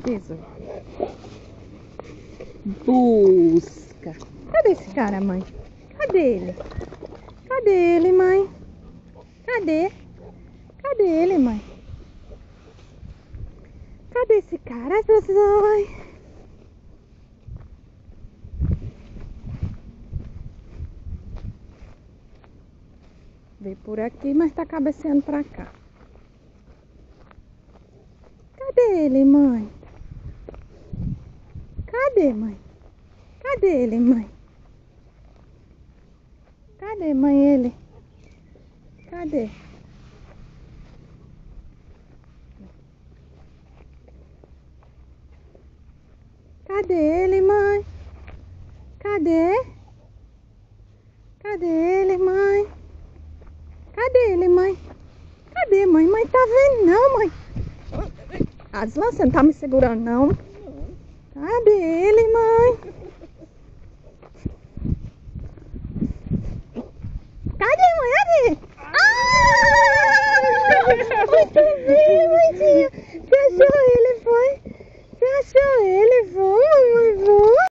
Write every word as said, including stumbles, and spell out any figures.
Tesouro. Busca. Cadê esse cara, mãe? Cadê ele? Cadê ele, mãe? Cadê? Cadê ele, mãe? Cadê esse cara, Jesus? Veio por aqui, mas tá cabeceando pra cá. Cadê ele, mãe? Cadê, mãe? Cadê ele, mãe? Cadê, mãe, ele? Cadê? Cadê ele, mãe? Cadê? Cadê ele, mãe? Cadê ele, mãe? Cadê, mãe? Mãe, tá vendo não, mãe? Aslan, você não tá me segurando, não? Cadê ele,